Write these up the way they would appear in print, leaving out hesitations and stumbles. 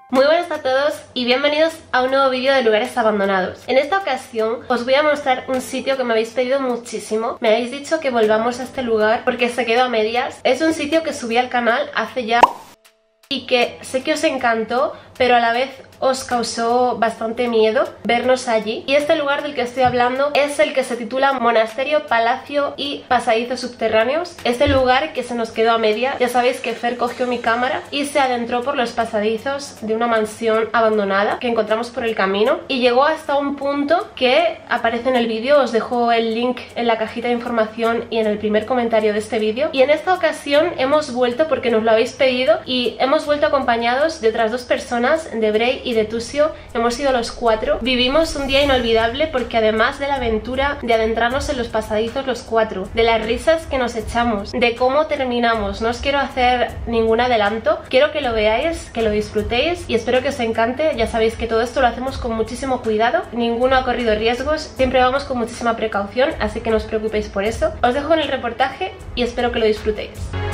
Muy buenas a todos y bienvenidos a un nuevo vídeo de lugares abandonados. En esta ocasión os voy a mostrar un sitio que me habéis pedido muchísimo. Me habéis dicho que volvamos a este lugar porque se quedó a medias. Es un sitio que subí al canal hace ya y que sé que os encantó, pero a la vez os causó bastante miedo vernos allí. Y este lugar del que estoy hablando es el que se titula Monasterio, Palacio y Pasadizos Subterráneos. Este lugar que se nos quedó a media. Ya sabéis que Fer cogió mi cámara y se adentró por los pasadizos de una mansión abandonada que encontramos por el camino y llegó hasta un punto que aparece en el vídeo. Os dejo el link en la cajita de información y en el primer comentario de este vídeo. Y en esta ocasión hemos vuelto porque nos lo habéis pedido y hemos vuelto acompañados de otras dos personas, de Bray y de Tusio. Hemos sido los cuatro. Vivimos un día inolvidable porque además de la aventura de adentrarnos en los pasadizos los cuatro, de las risas que nos echamos, de cómo terminamos, no os quiero hacer ningún adelanto, quiero que lo veáis, que lo disfrutéis y espero que os encante. Ya sabéis que todo esto lo hacemos con muchísimo cuidado, ninguno ha corrido riesgos, siempre vamos con muchísima precaución, así que no os preocupéis por eso. Os dejo en el reportaje y espero que lo disfrutéis.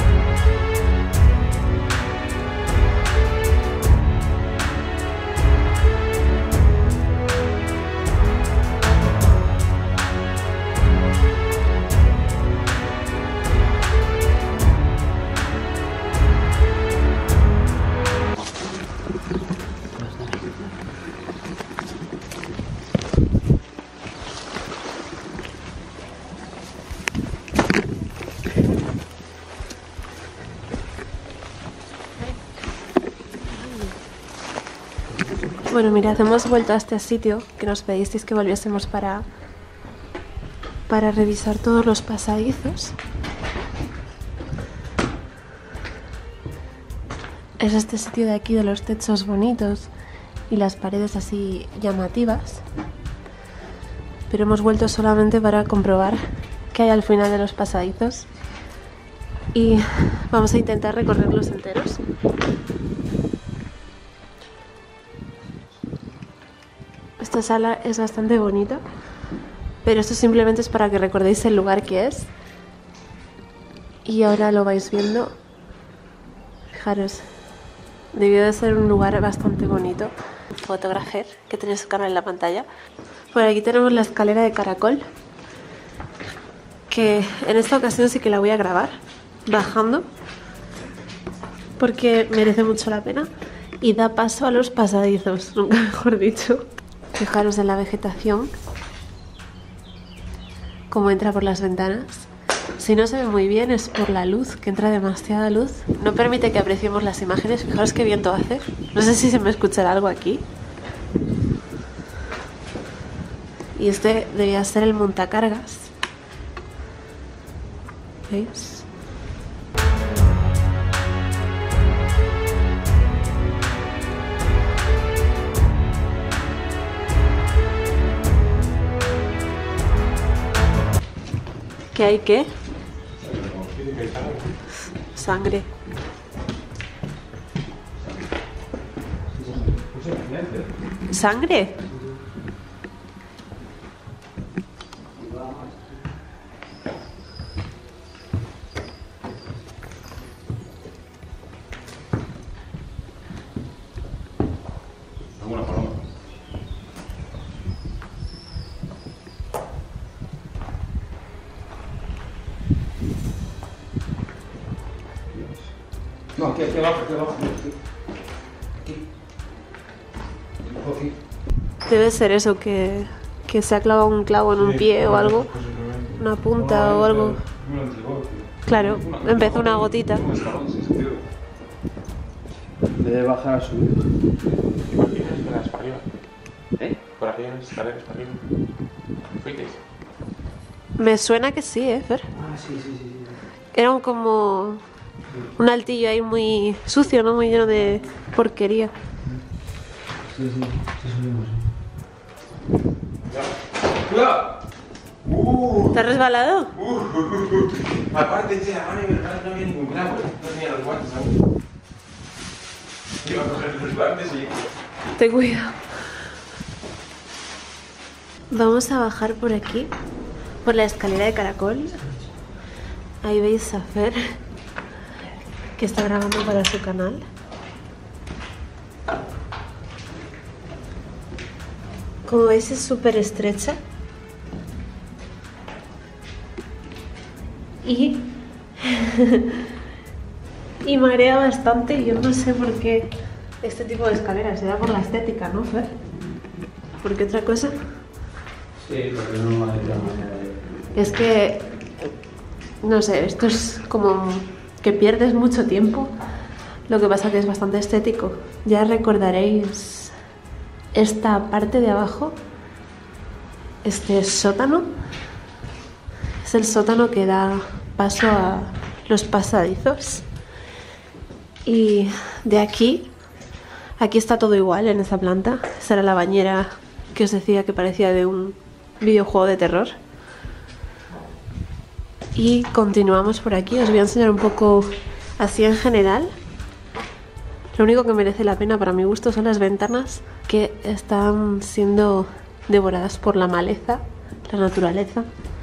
Bueno, mirad, hemos vuelto a este sitio que nos pedisteis que volviésemos para revisar todos los pasadizos. Es este sitio de aquí, de los techos bonitos y las paredes así llamativas. Pero hemos vuelto solamente para comprobar qué hay al final de los pasadizos. Y vamos a intentar recorrerlos enteros. Esta sala es bastante bonita, pero esto simplemente es para que recordéis el lugar que es. Y ahora lo vais viendo. Fijaros, debió de ser un lugar bastante bonito. Fotografer, que tiene su canal en la pantalla. Por aquí tenemos la escalera de caracol, que en esta ocasión sí que la voy a grabar bajando, porque merece mucho la pena y da paso a los pasadizos, nunca mejor dicho. Fijaros en la vegetación, cómo entra por las ventanas. Si no se ve muy bien es por la luz, que entra demasiada luz. No permite que apreciemos las imágenes. Fijaros qué viento hace. No sé si se me escuchará algo aquí. Y este debía ser el montacargas. ¿Veis? ¿Qué hay qué? Sangre. ¿Sangre? No, aquí abajo, aquí. Debe ser eso, que se ha clavado un clavo en un pie o algo, una punta o algo. Claro, empezó una gotita. Debe bajar a subir. Por aquí hay unas escaleras para arriba. ¿Eh? Por aquí hay unas escaleras para arriba. ¿Fuisteis? Me suena que sí, Fer. Ah, sí. Era como un altillo ahí muy sucio, ¿no? Muy lleno de porquería. Sí, subimos. ¡Cuidado! ¿Te has resbalado? Aparte de la mano y verdad no había ningún clavo, no tenía los guantes aún. Iba a coger los guantes y... Ten cuidado. Vamos a bajar por aquí, por la escalera de caracol. Ahí veis a Fer, que está grabando para su canal. Como veis es súper estrecha. Y... y marea bastante. Yo no sé por qué este tipo de escaleras. Será por la estética, ¿no, Fer? ¿Por qué otra cosa? Sí, porque no hay otra manera de... Es que... no sé, esto es como que pierdes mucho tiempo. Lo que pasa que es bastante estético. Ya recordaréis esta parte de abajo. Este sótano. Es el sótano que da paso a los pasadizos. Y de aquí está todo igual en esta planta. Esa era la bañera que os decía que parecía de un videojuego de terror. Y continuamos por aquí. Os voy a enseñar un poco así en general. Lo único que merece la pena para mi gusto son las ventanas, que están siendo devoradas por la maleza, la naturaleza.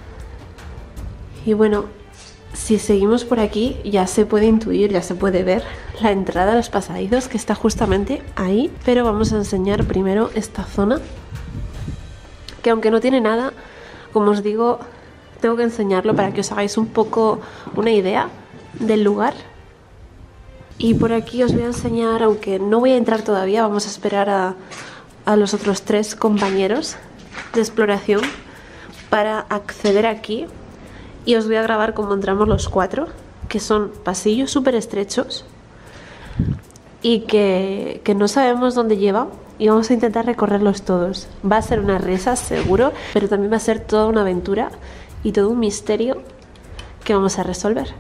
Y bueno, si seguimos por aquí ya se puede intuir, ya se puede ver la entrada a los pasadizos, que está justamente ahí. Pero vamos a enseñar primero esta zona, que aunque no tiene nada, como os digo, tengo que enseñarlo para que os hagáis un poco una idea del lugar. Y por aquí os voy a enseñar, aunque no voy a entrar todavía, vamos a esperar a los otros 3 compañeros de exploración para acceder aquí. Y os voy a grabar cómo entramos los 4, que son pasillos súper estrechos y que no sabemos dónde llevan, y vamos a intentar recorrerlos todos. Va a ser una risa seguro, pero también va a ser toda una aventura y todo un misterio que vamos a resolver.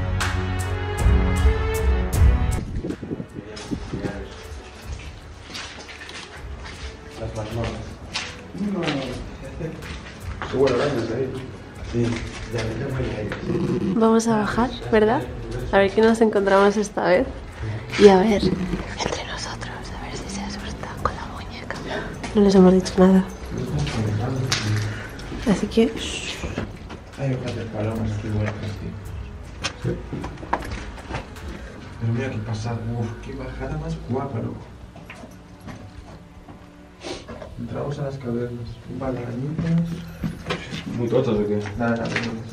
Las mazmorras. No. Seguro, gracias ahí. Sí, ya ahí. Vamos a bajar, ¿verdad? A ver qué nos encontramos esta vez. Y a ver, entre nosotros, a ver si se asustan con la muñeca. No les hemos dicho nada. Así que... Hay hojas de palomas aquí buenas, tío. Sí. Pero mira qué pasada, qué bajada más guapa, loco. Entramos a las cavernas. Un par de arañitas. ¿Muy tochas o qué? Nada, nada.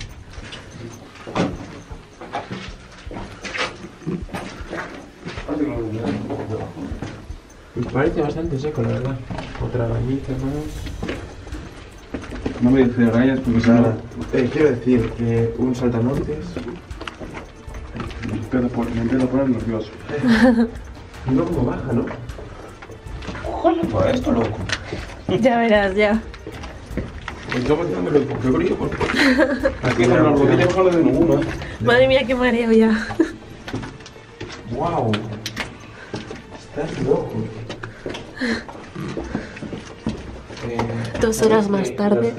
Me parece bastante seco, la verdad. Otra arañita más. No me dices arañas porque si no... Quiero decir que un saltamontes. Me empiezo a poner nervioso. No como baja, ¿no? Joder, para esto, loco. Ya verás, ya. Pues yo metiéndome el poco brillo porque... Aquí con las rodillas no le de ninguna. Madre mía, qué mareo ya. ¡Wow! Estás loco. 2 horas más tarde.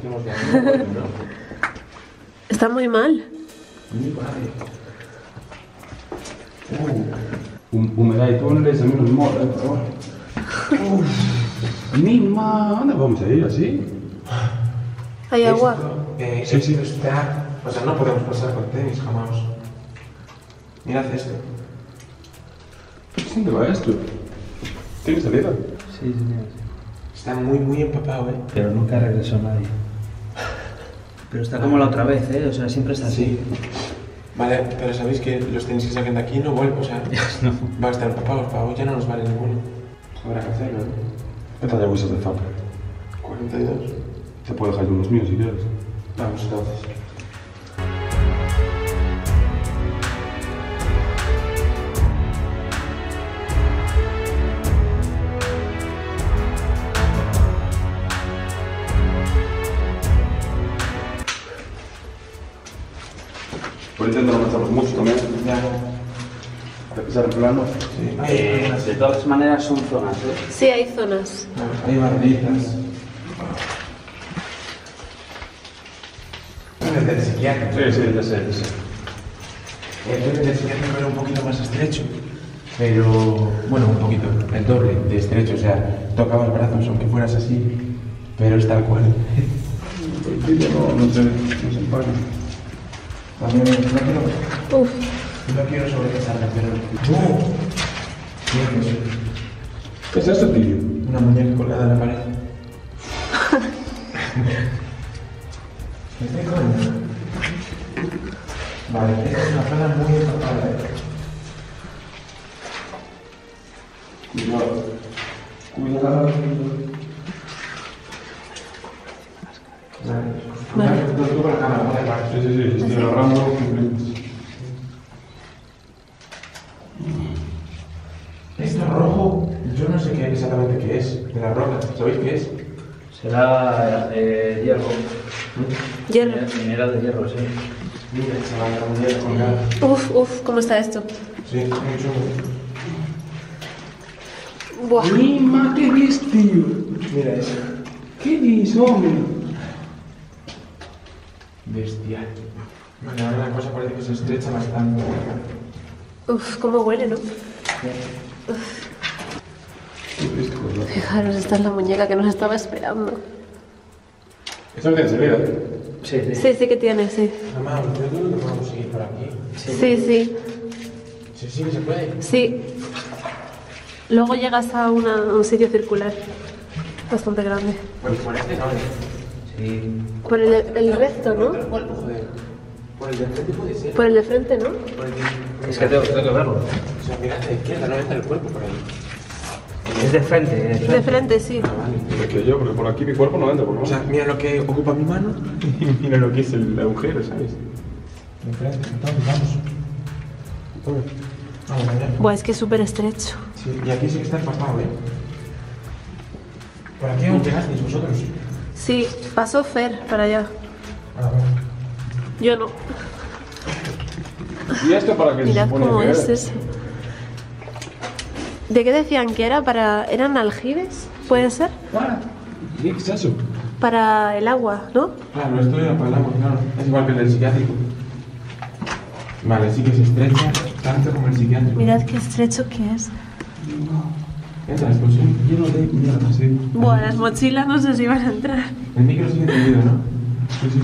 Está muy mal. Humedad y túneles a mí no me mola, por favor. Misma, ¿dónde vamos a ir así? ¿Hay agua? Sí, sí. Está... O sea, no podemos pasar con tenis jamás. Mirad esto. ¿Dónde va esto? ¿Tiene salida? Sí, señor. Está muy, muy empapado, ¿eh? Pero nunca regresó nadie. Pero está como la otra vez, ¿eh? O sea, siempre está así. Sí. Vale, pero sabéis que los tenis que saquen de aquí no vuelven, o sea, No. van a estar empapados, para hoy ya no nos vale ninguno. Habrá que hacerlo, ¿no? ¿Qué tal de bolsas de zapa? 42. Te puedo dejar yo unos míos si quieres. Vamos entonces. Por intento no meterlos mucho también. Ya. De pisar el plano. Sí. De todas maneras son zonas, ¿eh? Sí, hay zonas. Hay barritas. El del psiquiatra. Sí, ya sé. El del psiquiatra era un poquito más estrecho. Pero, bueno, un poquito, el doble de estrecho, o sea, tocaba los brazos aunque fueras así, pero es tal cual. El vídeo no se empaña. También no quiero, Uf, no quiero sobrepasarla, pero... ¿Qué es eso? ¿Qué es esto, tío? Una muñeca colgada en la pared. ¿Qué coño? Vale, esta es una zona muy escapada, Cuidado. Cuidado. Vale. Lo tengo con la cámara, vale. Sí, estoy agarrando. Esto rojo, yo no sé qué exactamente qué es, de la roca, ¿sabéis qué es? Será hierro. Hierro. Mineral de hierro, sí. Mira, chaval, la mundial colgada. Uf, ¿cómo está esto? Sí, es mucho. Buah. Mima, ¿qué ves, tío? Mira eso. ¿Qué dices, hombre? Bestial. Vale, ahora la cosa parece que se estrecha bastante. Uf, cómo huele, ¿no? Fijaros, esta es la muñeca que nos estaba esperando. Esto no tiene salida. Sí, sí. Sí, sí que tiene, sí. Mamá, yo creo que podemos seguir por aquí. Sí, sí, Sí, se puede. sí. Luego llegas a un sitio circular bastante grande. Pues por este no, Sí. Por el resto, ¿no? ¿Por cuál, joder? Por el de frente puede ser. Por el de frente, ¿no? Por el de... Es que tengo que verlo. O sea, mira a la izquierda, no entra el cuerpo por ahí. Es de frente, De frente, sí. Ah, vale. Que yo, porque por aquí mi cuerpo no entra, por O sea, mira lo que ocupa mi mano y mira lo que es el agujero, ¿sabes? De frente, entonces vamos. Vamos allá. Buah, es que es súper estrecho. Sí, y aquí sí que está empastado, ¿eh? ¿Por aquí aún llegasteis vosotros? Sí, pasó Fer para allá. Ah, vale. Yo no. ¿Y esto para qué se Mirad supone cómo que es era? eso. ¿De qué decían que era? ¿Eran aljibes? ¿Puede ser? ¿Qué es eso? Para el agua, ¿no? Claro, esto era para el agua, claro. Es igual que el del psiquiátrico. Vale, sí que se estrecha tanto como el psiquiátrico. Mirad qué estrecho que es. Entras, pues sí. Lleno de mierda, sí. Buah, las mochilas no sé si van a entrar. El micro sigue encendido, ¿no? Sí.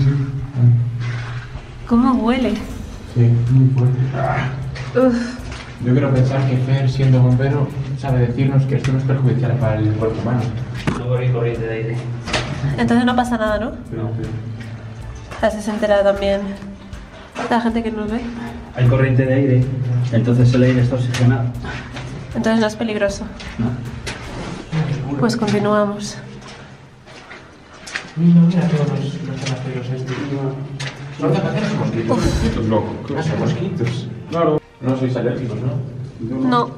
¿Cómo huele? Sí, muy fuerte. Uf. Yo quiero pensar que Fer, siendo bombero, sabe decirnos que esto no es perjudicial para el cuerpo humano. No hay corriente de aire. Entonces no pasa nada, ¿no? No, Así se entera también la gente que nos ve. Hay corriente de aire, entonces el aire está oxigenado. Entonces no es peligroso. ¿No? Pues continuamos. Mira todos los zanaperos estos. ¿No te parecen mosquitos? Esto es loco. Ah, son mosquitos. Claro. No sois alérgicos, ¿no? No.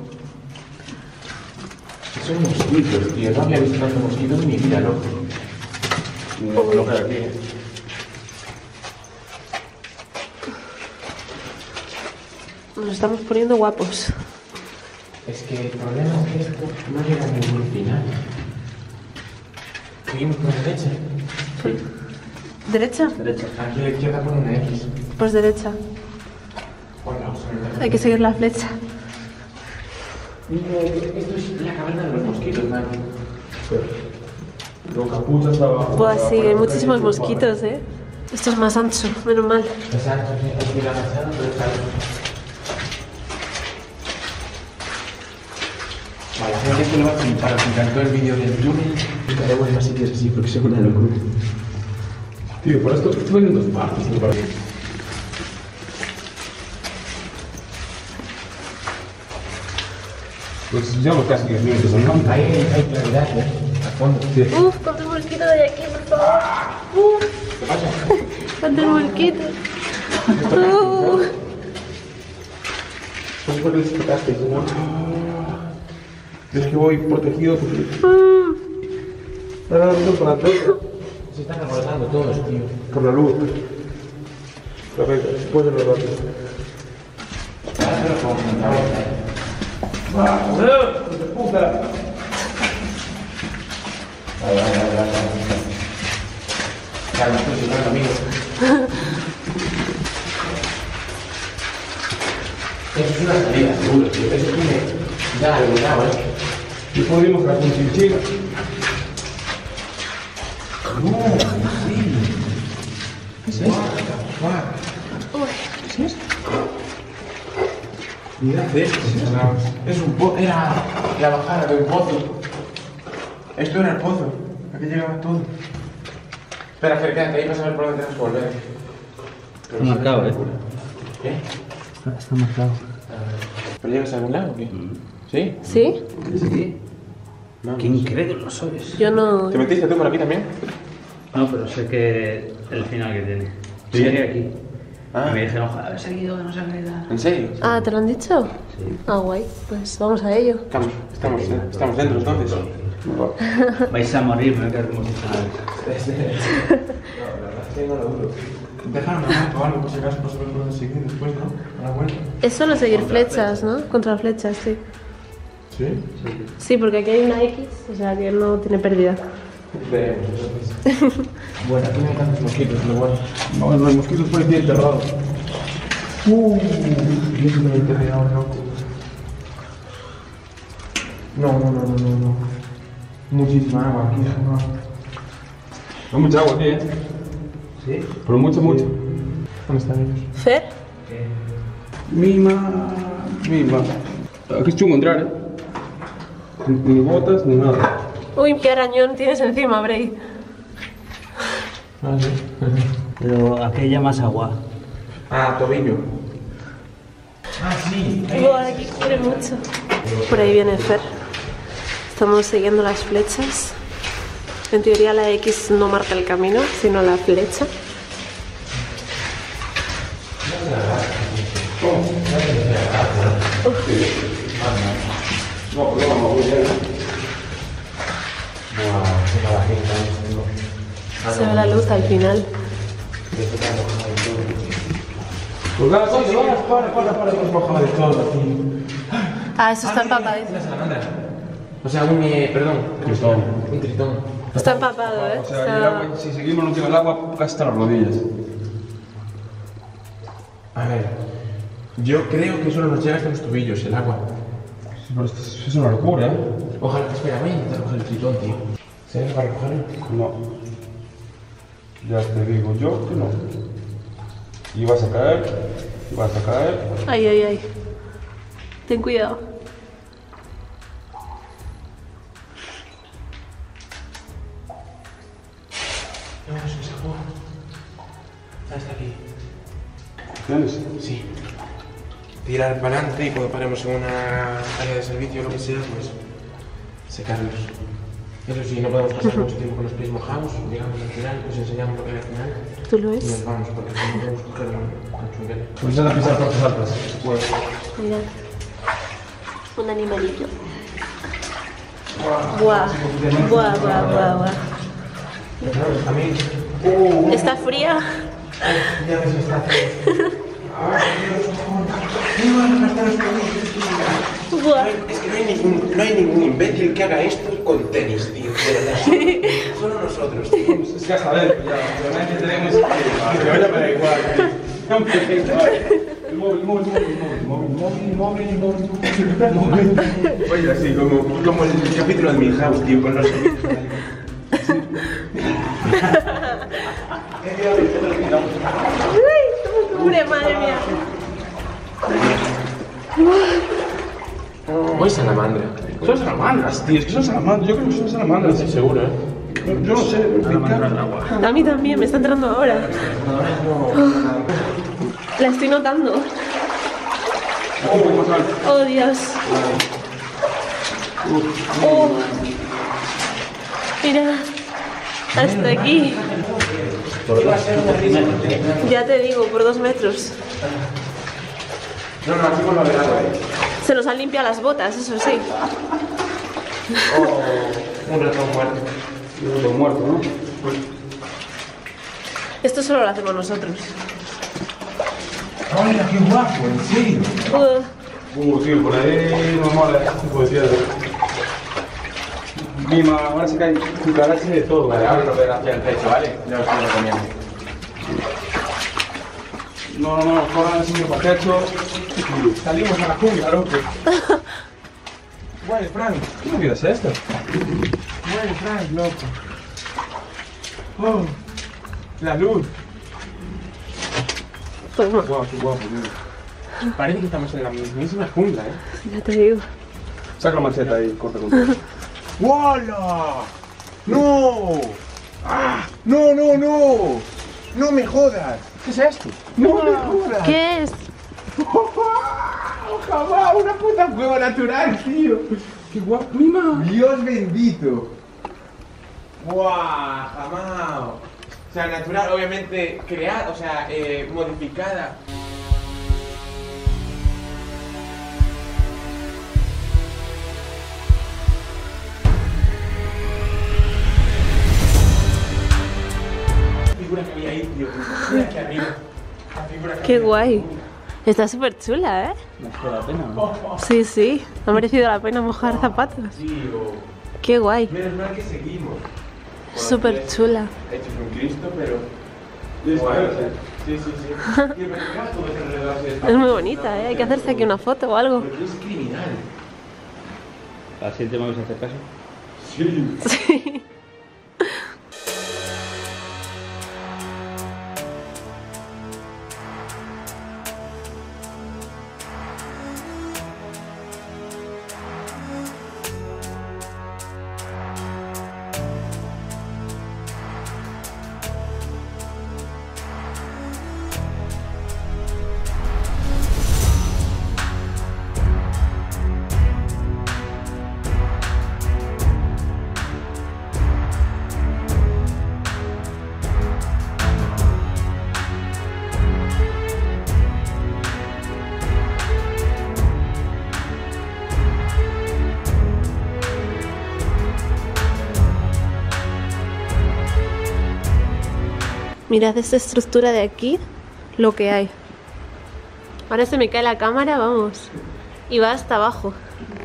Son mosquitos, tío. No había visto tantos mosquitos en mi vida, loco. Lo que hay aquí. Nos estamos poniendo guapos. Es que el problema es que esto no llega a ningún final. Seguimos por la derecha. ¿Derecha? Derecha. Aquí a la izquierda pone una X. Pues derecha. Hola, Hay que seguir la flecha. esto es la caverna de los mosquitos, man. Los capuchas abajo. Buah, sí, hay muchísimos mosquitos, ¿eh? Esto es más ancho, menos mal. Exacto, sí, hay que ir agachado, pero está bien. Vale, la gente que lo va a flipar, os encantó el vídeo del túnel y haremos más sitios así porque son una locura. Tío, por esto estoy en dos partes, me parece. Pues llevamos casi 10 minutos, ¿no? Ahí hay claridad, a fondo. Sí. Uf, ponte el mosquito de aquí, por favor. Uf, ¿Qué pasa? ponte el mosquito. Pues por eso tocaste, ¿no? Es que voy protegido porque... Ahora no para atrás. Se están alborotando todos, tío. Por la luz. Pero venga, después de los datos. Ahora se lo pongo en otra vuelta, ¿eh? ¡Hijo de puta! Vale. Calma, tú, calma, amigo. Eso es una salida, seguro, tío. Eso tiene... Da algo, ¿eh? Y podríamos hacer un chinchín. No, sí. ¿Qué es esto? ¿Qué es esto? Mirad esto. Es un pozo. Era la bajada de un pozo. Esto era el pozo. Aquí llegaba todo. Espera, Fer, quédate ahí para saber por dónde tenemos que volver. Está marcado, ¿eh? ¿Qué? Está marcado. ¿Pero llegas a algún lado o qué? ¿Sí? ¿Sí? Sí. Vamos. Qué incrédulo sois. Yo no... ¿Te metiste tú por aquí también? No, pero sé que el final que tiene. Yo llegué aquí. Ah. Y me dijeron, joder, haber seguido, que no sé qué tal. ¿En serio? Ah, ¿te lo han dicho? Sí. Ah, guay. Pues vamos a ello. Estamos dentro entonces. Vais a morir, me voy a quedar como si fuera. No lo duro. Dejaron o algo por si acaso, por saber por dónde seguir después, ¿no? A la vuelta. Es solo seguir flechas, ¿no? Contra flechas, sí. ¿Sí? Sí, porque aquí hay una X, o sea que no tiene pérdida. Veremos entonces. Bueno, aquí no hay tantos mosquitos, pero bueno. No, los mosquitos por aquí enterrados. Y eso me enterré ahora, loco. No. Muchísima agua aquí, no. Hay mucha agua aquí, ¿eh? ¿Sí? Pero mucho. ¿Dónde están ellos? ¿Fer? Mima. Aquí es chungo entrar, ¿eh? Ni botas ni nada. Uy, qué arañón tienes encima, Bray. Ah, sí. Pero aquella más agua. Ah, tobillo. Ah, sí. Buah, aquí quiere mucho. Por ahí viene Fer. Estamos siguiendo las flechas. En teoría la X no marca el camino, sino la flecha. Se ve la luz al final. Pues nada, para, Mojado de todo aquí. Ah, eso está empapado. Una salamandra. O sea, perdón. Un tritón. Está empapado, ¿eh? O sea, el agua, si seguimos no llega el agua casi hasta las rodillas. A ver. Yo creo que solo nos llega hasta los tobillos el agua. Pero esto es una locura, ¿eh? Ojalá, espera, voy a intentar coger el tritón, tío. ¿Sabes para cogerlo? No. Ya te digo yo que no. Y vas a caer. Ay. Ten cuidado. No, es que se acabó. Ah, está aquí. ¿Tienes? Sí. Tirar para adelante y cuando paremos en una área de servicio o lo que sea, pues secarlos. Eso sí, no podemos pasar mucho tiempo con los pies mojados. Llegamos al final, os enseñamos lo que hay al final ¿Tú lo y ves? nos vamos porque no podemos coger un chunguero. Pues ya la pisar cosas altas. Pues. Mira. Un animalillo. Buah. A mí. ¿Está fría? Ya ves, está frío. ¡Ay, Dios! ¡Me van a gastar los tobillos! Buah. Es que no hay ningún imbécil que haga esto con tenis, tío. De verdad. Solo nosotros, tío. Es que a saber, ya. Realmente tenemos que vaya para igual. El móvil. Oye, así como el capítulo de Milhouse, tío, con los Pobre, madre mía. Voy salamandra. Son salamandras, tío. Es que son salamandras. Yo creo que son salamandras. Estoy seguro, ¿eh? Yo no sé. A mí también, me está entrando ahora. La estoy notando. Oh, Dios. Oh. Mira. Hasta aquí. Ya te digo, por 2 metros. No, aquí por la verano, Se nos han limpiado las botas, eso sí. Un ratón muerto. Un ratón muerto, ¿no? Esto solo lo hacemos nosotros. ¡Hola, qué guapo! ¿En serio? Tío, por ahí no mola este tipo de piedra. Mima, ahora sí que hay cucarachas y de todo. Vale, ahora nos ven hacia el techo, ¿vale? Ya os estoy comiendo. No, corran así por techo. Salimos a la jungla, loco. Guay, Frank. ¿Qué movida es esta? Guay, Frank, loco. Oh, la luz. Toma. Guau, qué guapo, tío. Parece que estamos en la mismísima jungla, ¿eh? Ya te digo. Saca la macheta ahí, corta con todo. ¡Wala! ¡No! ¡Ah! ¡No, no, no! ¡No me jodas! ¿Qué es esto? ¡No me jodas! ¿Qué es? ¡Jamás! ¡Una puta cueva natural, tío! ¡Qué guapo! ¡Mima! ¡Dios bendito! ¡Guau! ¡Jamás! O sea, natural, obviamente creada, o sea, modificada. La figura que había ahí, tío. Mira aquí arriba. La figura que Qué había. guay. Está súper chula, ¿eh? No es la pena, ¿no? Sí, sí. Ha merecido la pena mojar zapatos. Tío. Qué guay. Menos mal que seguimos. Súper chula. Hechos con Cristo, pero... Bueno, sí, sí, sí. Tío, pero mira todo ese alrededor así de Es muy bonita, ¿eh? Hay que hacerse aquí una foto o algo. Porque es criminal. ¿A la siguiente me vais a hacer caso? Sí. Sí. Mirad esta estructura de aquí, lo que hay. Ahora se me cae la cámara, vamos. Y va hasta abajo.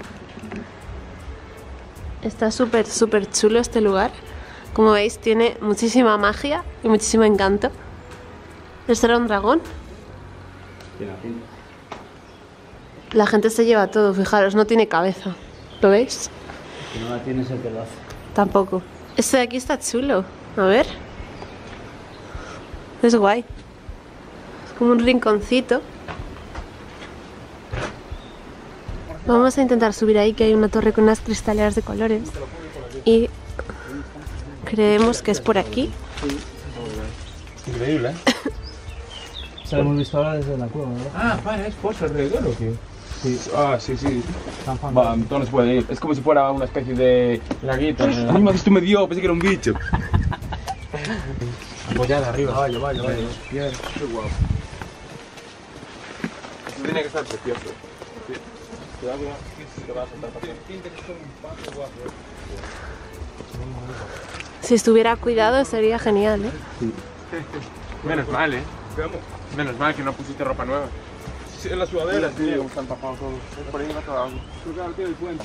Está súper, súper chulo este lugar. Como veis, tiene muchísima magia y muchísimo encanto. ¿Este era un dragón? Tiene la pinta. La gente se lleva todo, fijaros, no tiene cabeza. ¿Lo veis? Si no la tienes el que lo hace. Tampoco. Este de aquí está chulo. A ver. Es guay. Es como un rinconcito. Vamos a intentar subir ahí, que hay una torre con unas cristaleras de colores. Y creemos que es por aquí. Increíble, ¿eh? Se lo hemos visto ahora desde la cueva, ¿verdad? Ah, para, ¿es pozo alrededor o qué? Sí. Ah, sí, sí. Tan fan. Va, entonces no se puede ir. Es como si fuera una especie de laguito. Ay, más esto me dio, pensé que era un bicho. Apoyada arriba. Vaya. Bien, qué guapo. Esto tiene que estar precioso. Cuidado, que te va a saltar para ti. Si estuviera cuidado sería genial, ¿eh? Menos mal, ¿eh? Menos mal que no pusiste ropa nueva. Sí, en la sudadera, tío. Como están tapados todos. Por ahí va toda agua. Claro, tío, el puente.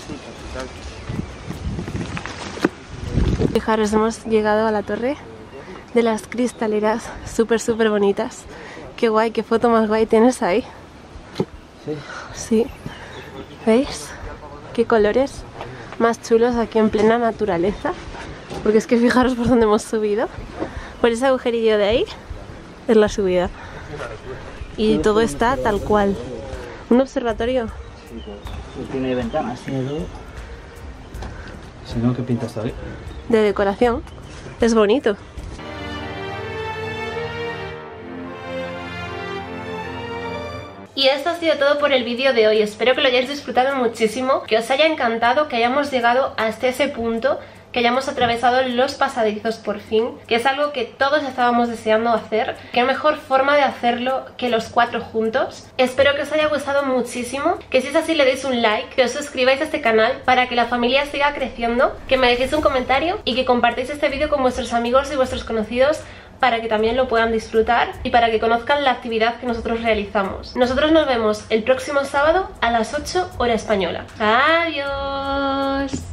Fijaros, hemos llegado a la torre de las cristaleras, súper, súper bonitas. Qué guay, qué foto más guay tienes ahí. Sí. Sí. ¿Veis? Qué colores más chulos aquí en plena naturaleza. Porque es que fijaros por dónde hemos subido. Por ese agujerillo de ahí es la subida. Y todo está tal cual. Un observatorio. Tiene ventanas, tiene todo. Si no, ¿qué pinta está ahí? De decoración. Es bonito. Y esto ha sido todo por el vídeo de hoy. Espero que lo hayáis disfrutado muchísimo, que os haya encantado, que hayamos llegado hasta ese punto, que hayamos atravesado los pasadizos por fin, que es algo que todos estábamos deseando hacer. Qué mejor forma de hacerlo que los 4 juntos. Espero que os haya gustado muchísimo, que si es así le deis un like, que os suscribáis a este canal para que la familia siga creciendo, que me dejéis un comentario y que compartáis este vídeo con vuestros amigos y vuestros conocidos para que también lo puedan disfrutar y para que conozcan la actividad que nosotros realizamos. Nosotros nos vemos el próximo sábado a las 8 hora española. ¡Adiós!